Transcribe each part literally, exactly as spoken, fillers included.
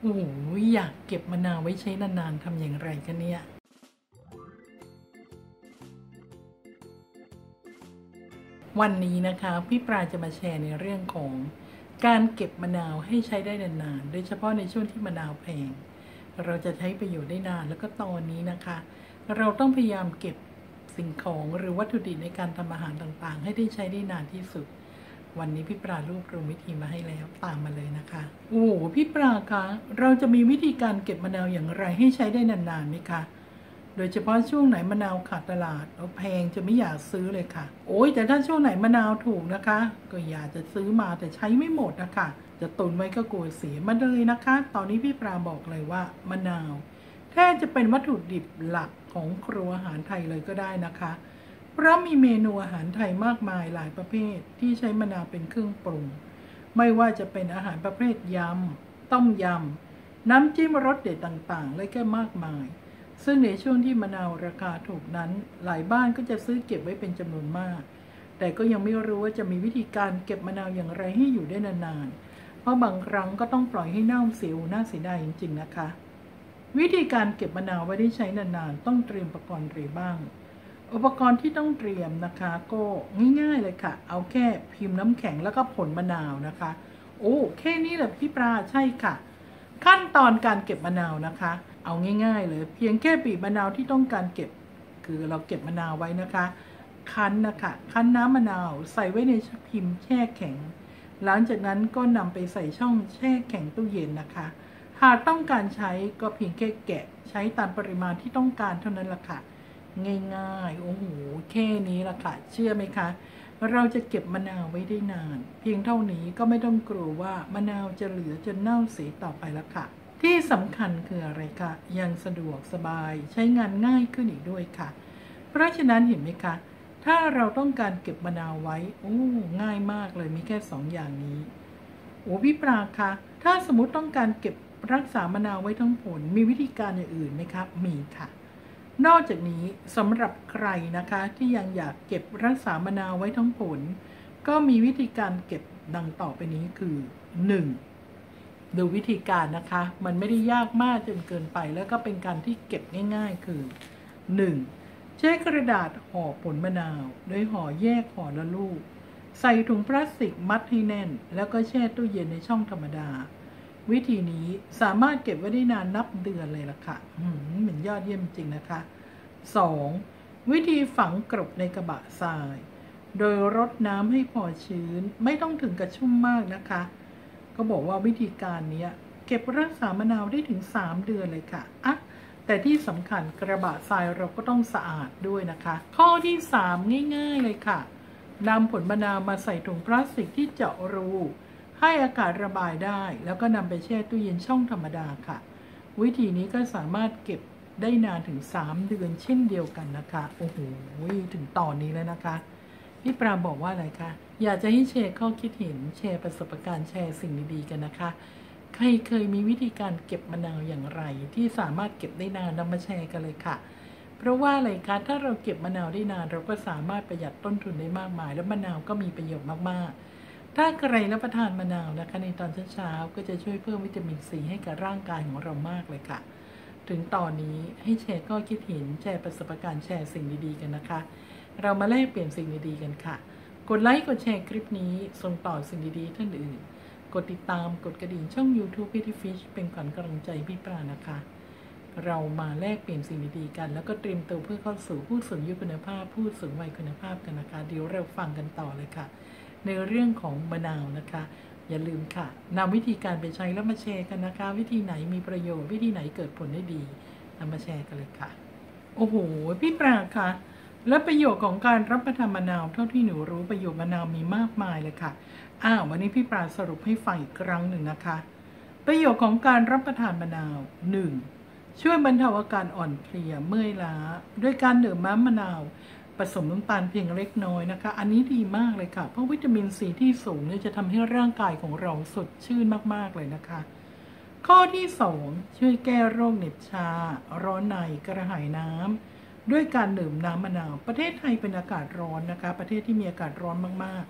โอ้โหอยากเก็บมะนาวไว้ใช้นานๆทำอย่างไรกันเนี่ยวันนี้นะคะพี่ปลาจะมาแชร์ในเรื่องของการเก็บมะนาวให้ใช้ได้นานๆโดยเฉพาะในช่วงที่มะนาวแพงเราจะใช้ประโยชน์ได้นานแล้วก็ตอนนี้นะคะเราต้องพยายามเก็บสิ่งของหรือวัตถุดิบในการทำอาหารต่างๆให้ได้ใช้ได้นานที่สุดวันนี้พี่ปลารวบรวมวิธีมาให้แล้วตามมาเลยนะคะโอ้พี่ปลาคะเราจะมีวิธีการเก็บมะนาวอย่างไรให้ใช้ได้นานๆไหมคะโดยเฉพาะช่วงไหนมะนาวขาดตลาดเอาแพงจะไม่อยากซื้อเลยค่ะโอ้ยแต่ถ้าช่วงไหนมะนาวถูกนะคะก็อยากจะซื้อมาแต่ใช้ไม่หมดนะคะจะตุนไว้ก็กลัวเสียมาเลยนะคะตอนนี้พี่ปลาบอกเลยว่ามะนาวแทบจะเป็นวัตถุดิบหลักของครัวอาหารไทยเลยก็ได้นะคะเพราะมีเมนูอาหารไทยมากมายหลายประเภทที่ใช้มะนาวเป็นเครื่องปรุงไม่ว่าจะเป็นอาหารประเภทยำต้มยำน้ำจิ้มรสเด็ดต่างๆและก็มากมายซึ่งในช่วงที่มะนาวราคาถูกนั้นหลายบ้านก็จะซื้อเก็บไว้เป็นจำนวนมากแต่ก็ยังไม่รู้ว่าจะมีวิธีการเก็บมะนาวอย่างไรให้อยู่ได้นานๆเพราะบางครั้งก็ต้องปล่อยให้เน่าเสียน่าเสียดายจริงๆนะคะวิธีการเก็บมะนาวไว้ได้ใช้นานๆต้องเตรียมอุปกรณ์อะไรบ้างอุปกรณ์ที่ต้องเตรียมนะคะก็ง่ายๆเลยค่ะเอาแค่พิมพ์น้ำแข็งแล้วก็ผลมะนาวนะคะโอ้แค่นี้แหละพี่ปลาใช่ค่ะขั้นตอนการเก็บมะนาวนะคะเอาง่ายๆเลยเพียงแค่บีบมะนาวที่ต้องการเก็บคือเราเก็บมะนาวไว้นะคะคั้นนะคะคั้นน้ำมะนาวใส่ไว้ในพิมพ์แช่แข็งหลังจากนั้นก็นำไปใส่ช่องแช่แข็งตู้เย็นนะคะหากต้องการใช้ก็เพียงแค่แกะใช้ตามปริมาณที่ต้องการเท่านั้นละค่ะง่ายๆโอ้โหแค่นี้ละค่ะเชื่อไหมคะเราจะเก็บมะนาวไว้ได้นานเพียงเท่านี้ก็ไม่ต้องกลัวว่ามะนาวจะเหลือจนเน่าเสียต่อไปละค่ะที่สำคัญคืออะไรคะยังสะดวกสบายใช้งานง่ายขึ้นอีกด้วยค่ะเพราะฉะนั้นเห็นไหมคะถ้าเราต้องการเก็บมะนาวไว้โอ้ง่ายมากเลยมีแค่สองอย่างนี้โอ้พี่ปลาคะถ้าสมมุติต้องการเก็บรักษามะนาวไว้ทั้งผลมีวิธีการอย่างอื่นไหมครับมีค่ะนอกจากนี้สำหรับใครนะคะที่ยังอยากเก็บรักษามะนาวไว้ทั้งผลก็มีวิธีการเก็บดังต่อไปนี้คือ หนึ่ง. ดูวิธีการนะคะมันไม่ได้ยากมากจนเกินไปแล้วก็เป็นการที่เก็บง่ายๆคือ หนึ่ง. ใช้กระดาษห่อผลมะนาวโดยห่อแยกห่อละลูกใส่ถุงพลาสติกมัดให้แน่นแล้วก็แช่ตู้เย็นในช่องธรรมดาวิธีนี้สามารถเก็บไว้ได้นานนับเดือนเลยล่ะค่ะเหมือนยอดเยี่ยมจริงนะคะ สอง. วิธีฝังกลบในกระบะทรายโดยรดน้ำให้พอชื้นไม่ต้องถึงกระชุ่มมากนะคะก็บอกว่าวิธีการนี้เก็บรักษามะนาวได้ถึงสามเดือนเลยค่ะอ่ะแต่ที่สำคัญกระบะทรายเราก็ต้องสะอาดด้วยนะคะข้อที่สามง่ายๆเลยค่ะนำผลมะนาวมาใส่ถุงพลาสติกที่เจาะรูให้อากาศระบายได้แล้วก็นำไปแช่ตู้เย็นช่องธรรมดาค่ะวิธีนี้ก็สามารถเก็บได้นานถึงสามเดือนเช่นเดียวกันนะคะโอ้โหถึงตอนนี้แล้วนะคะพี่ปราบอกว่าอะไรคะอยากจะให้แชร์ข้อคิดเห็นแชร์ประสบการณ์แชร์สิ่งดีๆกันนะคะใครเคยมีวิธีการเก็บมะนาวอย่างไรที่สามารถเก็บได้นานนำมาแชร์กันเลยค่ะเพราะว่าอะไรคะถ้าเราเก็บมะนาวได้นานเราก็สามารถประหยัดต้นทุนได้มากมายและมะนาวก็มีประโยชน์มากๆถ้าใครรับประทานมะนาวนะคะในตอนเช้าๆก็จะช่วยเพิ่มวิตามินซีให้กับร่างกายของเรามากเลยค่ะถึงตอนนี้ให้แชร์ข้อคิดเห็นแชร์ประสบการณ์แชร์สิ่งดีๆกันนะคะเรามาแลกเปลี่ยนสิ่งดีๆกันค่ะกดไลค์กดแชร์คลิปนี้ส่งต่อสิ่งดีๆท่านอื่นกดติดตามกดกระดิ่งช่อง YouTube Pretty Fish เป็นขวัญกำลังใจพี่ปลานะคะเรามาแลกเปลี่ยนสิ่งดีๆกันแล้วก็เตรียมตัวเพื่อเข้าสู่ผู้สูงอายุคุณภาพผู้สูงวัยคุณภาพกันนะคะเดี๋ยวเราฟังกันต่อเลยค่ะในเรื่องของมะนาวนะคะอย่าลืมค่ะนำวิธีการไปใช้แล้วมาแชร์กันนะคะวิธีไหนมีประโยชน์วิธีไหนเกิดผลได้ดีนำมาแชร์กันเลยค่ะโอ้โหพี่ปลาค่ะและประโยชน์ของการรับประทานมะนาวเท่าที่หนูรู้ประโยชน์มะนาวมีมากมายเลยค่ะอ้าววันนี้พี่ปลาสรุปให้ฟังอีกครั้งหนึ่งนะคะประโยชน์ของการรับประทานมะนาว หนึ่ง. ช่วยบรรเทาอาการอ่อนเพลียเมื่อยล้าด้วยการดื่มน้ำมะนาวผสมน้ำตาลเพียงเล็กน้อยนะคะอันนี้ดีมากเลยค่ะเพราะวิตามินซีที่สูงเนี่ยจะทำให้ร่างกายของเราสดชื่นมากๆเลยนะคะข้อที่สองช่วยแก้โรคเหน็บชาร้อนในกระหายน้ำด้วยการดื่มน้ำมะนาวประเทศไทยเป็นอากาศร้อนนะคะประเทศที่มีอากาศร้อนมากๆ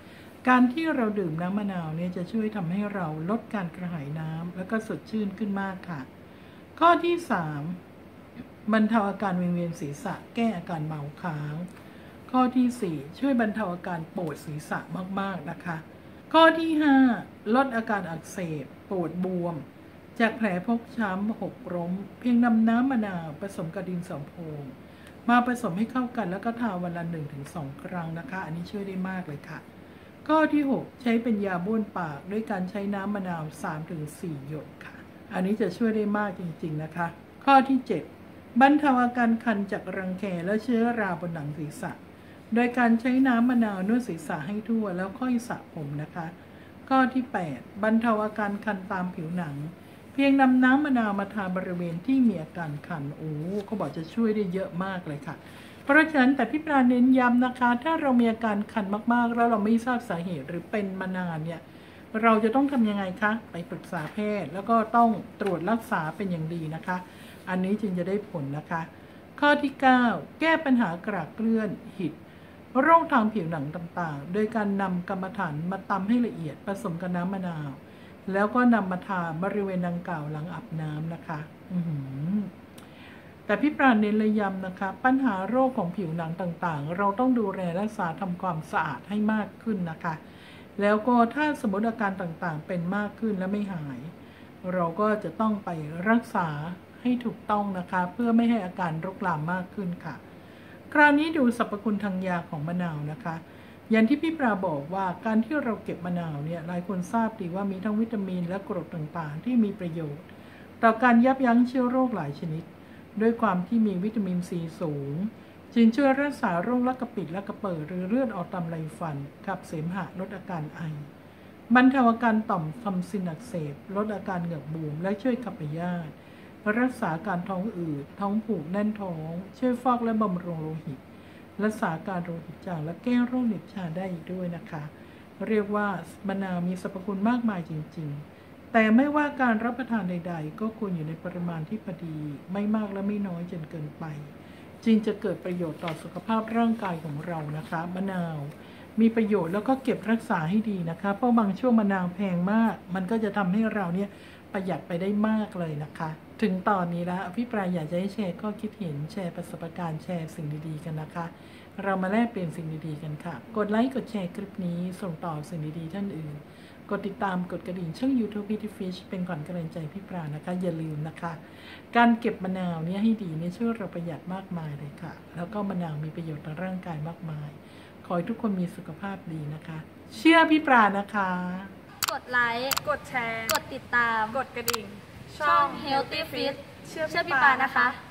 การที่เราดื่มน้ำมะนาวเนี่ยจะช่วยทำให้เราลดการกระหายน้ำแล้วก็สดชื่นขึ้นมากค่ะข้อที่สามบรรเทาอาการวิงเวียนศีรษะแก้อาการเมาค้างข้อที่สี่ช่วยบรรเทาอาการปวดศีรษะมากๆนะคะข้อที่ห้าลดอาการอักเสบปวดบวมจากแผลพกช้ำหกล้มเพียงนำน้ำมะนาวผสมกับดินสอพองมาผสมให้เข้ากันแล้วก็ทาวันละ หนึ่งถึงสอง ครั้งนะคะอันนี้ช่วยได้มากเลยค่ะข้อที่หกใช้เป็นยาบ้วนปากด้วยการใช้น้ำมะนาว สามถึงสี่ หยดค่ะอันนี้จะช่วยได้มากจริงๆนะคะข้อที่เจ็ดบรรเทาอาการคันจากรังแคและเชื้อราบนหนังศีรษะโดยการใช้น้ำมะนาวนวดศีรษะให้ทั่วแล้วค่อยสระผมนะคะข้อที่แปดบรรเทาอาการคันตามผิวหนังเพียงนำน้ำมะนาวมาทาบริเวณที่มีอาการคันโอ้เขาบอกจะช่วยได้เยอะมากเลยค่ะเพราะฉะนั้นแต่พี่ปราเน้นย้ำนะคะถ้าเรามีอาการคันมากๆแล้วเราไม่ทราบสาเหตุหรือเป็นมานานเนี่ยเราจะต้องทำยังไงคะไปปรึกษาแพทย์แล้วก็ต้องตรวจรักษาเป็นอย่างดีนะคะอันนี้จึงจะได้ผลนะคะข้อที่เก้าแก้ปัญหากระเกลื่อนหิดโรคทางผิวหนังต่างๆโดยการนำกรรมฐานมาตำให้ละเอียดผสมกับน้ำมะนาวแล้วก็นำมาทาบริเวณดังกล่าวหลังอาบน้ำนะคะอือแต่พี่ปราณเน้นเลยย้ำนะคะปัญหาโรคของผิวหนังต่างๆเราต้องดูแลรักษาทำความสะอาดให้มากขึ้นนะคะแล้วก็ถ้าสมมติอาการต่างๆเป็นมากขึ้นและไม่หายเราก็จะต้องไปรักษาให้ถูกต้องนะคะเพื่อไม่ให้อาการรุกรามมากขึ้นค่ะคราวนี้ดูสรรพคุณทางยาของมะนาวนะคะอย่างที่พี่ปราบอกว่าการที่เราเก็บมะนาวเนี่ยหลายคนทราบดีว่ามีทั้งวิตามินและกรดต่างๆที่มีประโยชน์ต่อการยับยั้งเชื้อโรคหลายชนิดด้วยความที่มีวิตามินซีสูงจึงช่วยรักษาโรคลักกระปิดลักกระเปิดหรือเลือดออกตามไรฟันขับเสมหะลดอาการไอบรรเทาอาการต่อมทำซินอักเสบลดอาการเหงือกบวมและช่วยขับพยาธิรักษาการท้องอืดท้องผูกแน่นท้องช่วยฟอกและบำรุงโลหิตรักษาการโลหิตจางและแก้โรคเหน็บชาได้อีกด้วยนะคะเรียกว่ามะนาวมีสรรพคุณมากมายจริงๆแต่ไม่ว่าการรับประทานใดๆก็ควรอยู่ในปริมาณที่พอดีไม่มากและไม่น้อยจนเกินไปจึงจะเกิดประโยชน์ต่อสุขภาพร่างกายของเรานะคะมะนาวมีประโยชน์แล้วก็เก็บรักษาให้ดีนะคะเพราะบางช่วงมะนาวแพงมากมันก็จะทำให้เราเนี่ยประหยัดไปได้มากเลยนะคะถึงตอนนี้แล้วพี่ปราอยากจะให้แชร์ข้อคิดเห็นแชร์ประสบการณ์แชร์สิ่งดีๆกันนะคะเรามาแลกเปลี่ยนสิ่งดีๆกันค่ะกดไลค์กดแชร์คลิปนี้ส่งต่อสิ่งดีๆท่านอื่นกดติดตามกดกระดิ่งช่อง ยูทูบ Pretty Fish เป็นขวัญกำลังใจพี่ปรานะคะอย่าลืมนะคะการเก็บมะนาวเนี่ยให้ดีเนี่ยช่วยเราประหยัดมากมายเลยค่ะแล้วก็มะนาวมีประโยชน์ต่อร่างกายมากมายขอให้ทุกคนมีสุขภาพดีนะคะเชื่อพี่ปรานะคะกดไลค์กดแชร์กดติดตามกดกระดิ่งช่อง Healthy Fit เชื่อพี่ปานะคะ